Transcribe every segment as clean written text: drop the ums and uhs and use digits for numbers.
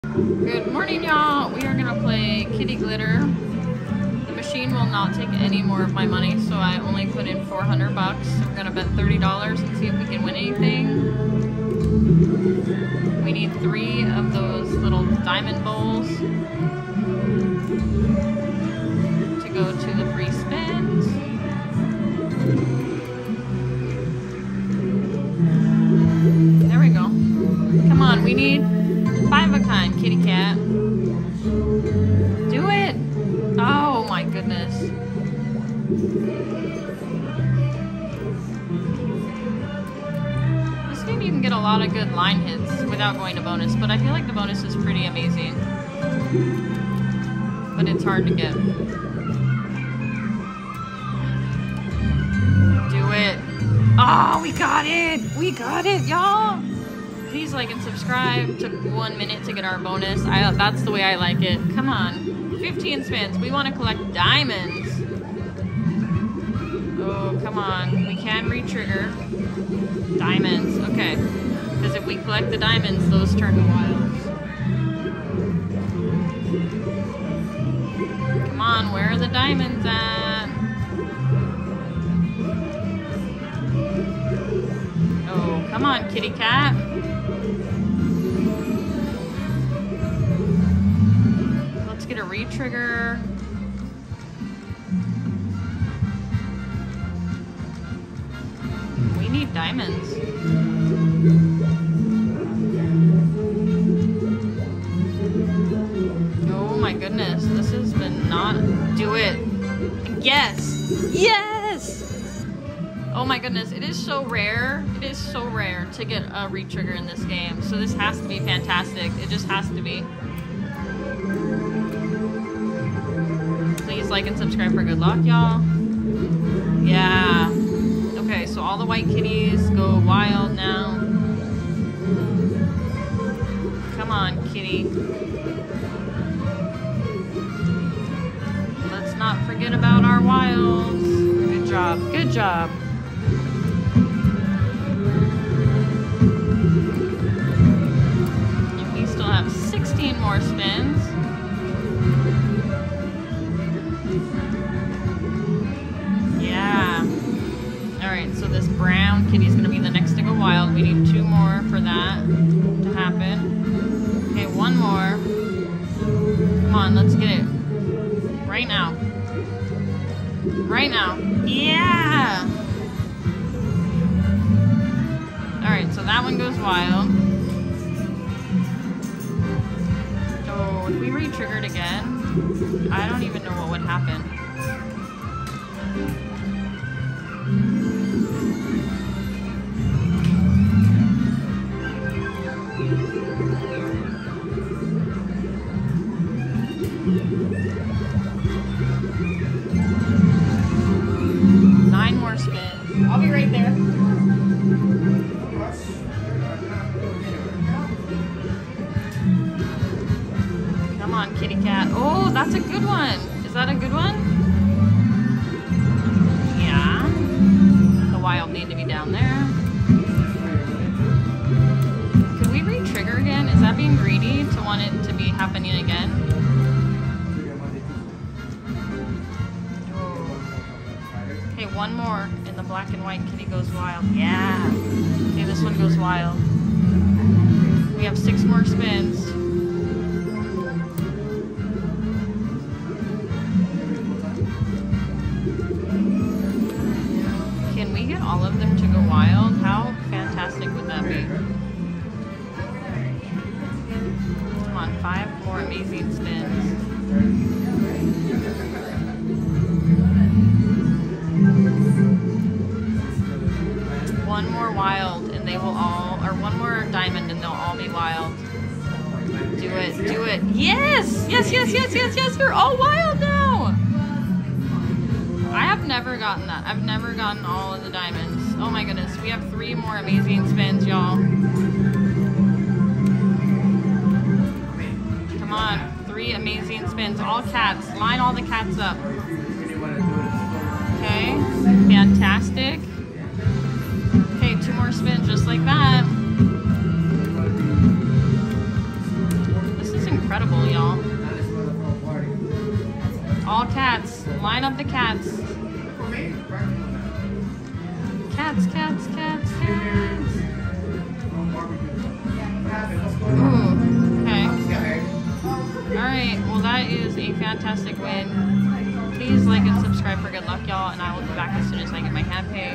Good morning, y'all. We are gonna play Kitty Glitter. The machine will not take any more of my money, so I only put in 400 bucks. We're gonna bet $30 and see if we can win anything. We need 3 of those little diamond bowls to go to the free spins. There we go. Come on, we need 5 of a kind, kitty cat. Do it! Oh my goodness. This game you can get a lot of good line hits without going to bonus, but I feel like the bonus is pretty amazing. But it's hard to get. Do it! Oh, we got it! We got it, y'all! Please like and subscribe. Took 1 minute to get our bonus. That's the way I like it. Come on. 15 spins. We want to collect diamonds. Oh, come on. We can re-trigger. Diamonds. Okay. Because if we collect the diamonds, those turn to wilds. Come on. Where are the diamonds at? Oh, come on, kitty cat. Get a re-trigger. We need diamonds. Oh my goodness, this has been not... Do it. Yes! Yes! Oh my goodness, it is so rare. It is so rare to get a re-trigger in this game. So this has to be fantastic. It just has to be. Please like and subscribe for good luck, y'all. Yeah. Okay, so all the white kitties go wild now. Come on, kitty. Let's not forget about our wilds. Good job. Good job. And we still have 16 more spins. So this brown kitty is going to be the next to go wild. We need 2 more for that to happen. Okay, 1 more. Come on, let's get it. Right now. Right now. Yeah! Alright, so that one goes wild. So if we re-triggered again, I don't even know what would happen. I'll be right there. Come on, kitty cat. Oh, that's a good one. Is that a good one? Yeah. The wild need to be down there. Could we re-trigger again? Is that being greedy to want it to be happening again? Okay, 1 more. The black and white kitty goes wild. Yeah. Okay, this one goes wild. We have 6 more spins. Can we get all of them to go wild? How fantastic would that be? Come on, 5 more amazing spins. One more wild and they will all, or 1 more diamond and they'll all be wild. Do it, do it. Yes! Yes, yes, yes, yes, yes, they're all wild now! I have never gotten that. I've never gotten all of the diamonds. Oh my goodness, we have 3 more amazing spins, y'all. Come on, 3 amazing spins. All cats, line all the cats up. Okay, fantastic. Okay, 2 more spins just like that. This is All cats. Line up the cats. Cats, cats, cats, cats. Ooh, okay. Alright, well that is a fantastic win. Please like and subscribe for good luck, y'all, and I will be back as soon as I get my hand pay.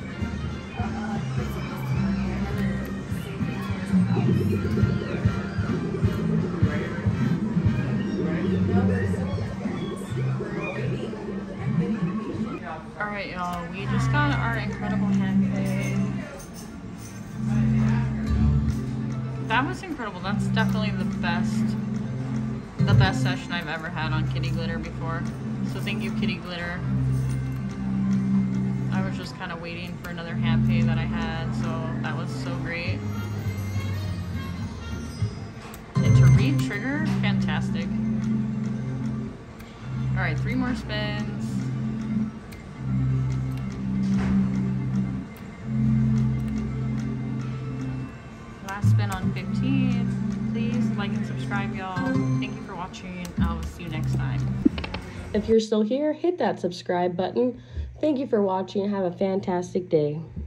Alright, y'all, we just got our incredible hand pay. That was incredible. That's definitely the best session I've ever had on Kitty Glitter before. So thank you, Kitty Glitter. I was just kind of waiting for another hand pay that I had, so that was so great. And to re-trigger, fantastic. Alright, 3 more spins. Last spin on 15. Please like and subscribe, y'all. Thank you for watching. I'll see you next time. If you're still here, hit that subscribe button. Thank you for watching. Have a fantastic day.